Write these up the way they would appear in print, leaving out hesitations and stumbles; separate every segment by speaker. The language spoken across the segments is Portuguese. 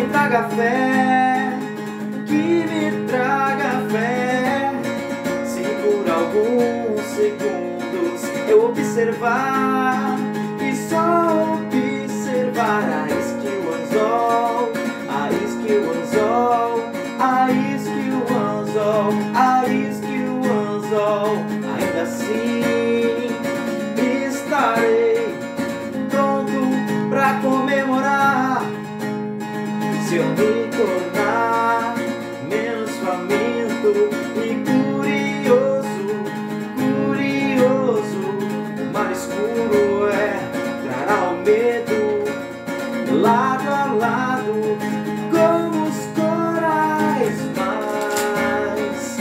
Speaker 1: traga fé, que me traga fé. Se por alguns segundos eu observar e só observar a skill anzol, a skill anzol, a skill anzol, a skill anzol, ainda assim estarei pronto pra comemorar. Se eu me tornar menos faminto e curioso, o mar escuro trará o medo, lado a lado, como os corais mais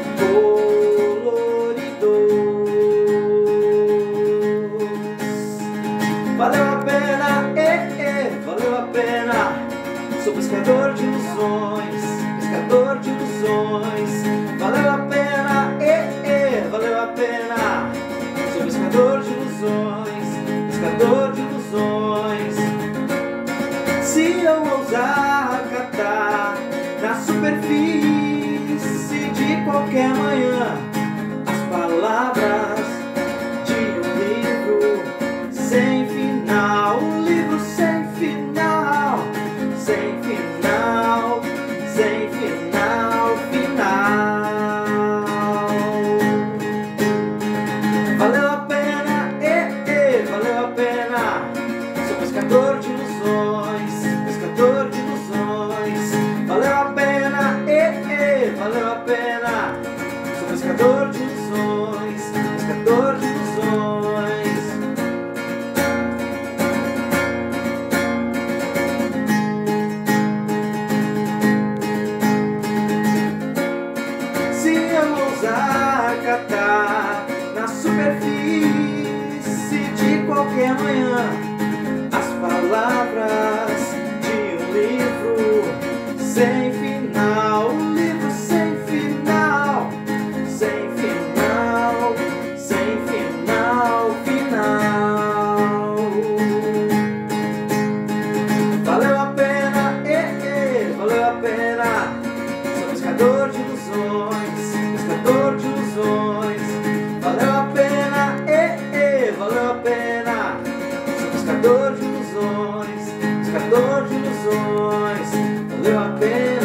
Speaker 1: coloridos. Valeu a pena, valeu a pena. Sou pescador de ilusões, pescador de ilusões. Valeu a pena, valeu a pena. Sou pescador de ilusões, pescador de ilusões. Se eu ousar catar na superfície de qualquer manhã as palavras de um livro sem final, um livro sem final, sem final, sem final, final. Valeu a pena, valeu a pena. Sou pescador de ilusões, pescador de ilusões. Valeu a pena, valeu a pena. Sou pescador de ilusões, pescador de ilusões. Catar na superfície de qualquer manhã as palavras de um livro sem final, um livro sem final, sem final, sem final, final. Valeu a pena, valeu a pena. Sou pescador de ilusões, pescador de ilusões. Valeu a pena, valeu a pena. Sou pescador de ilusões, pescador de ilusões. Valeu a pena.